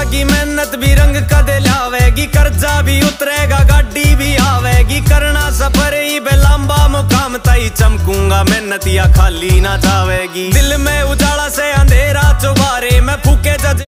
की मेहनत भी रंग कदे लावेगी, कर्जा भी उतरेगा गाड़ी भी आवेगी, करना सफर ही बेलंबा मुकाम तई चमकूंगा मेहनत या खाली ना जावेगी। दिल में उजाला से अंधेरा चुबारे मैं फूके जज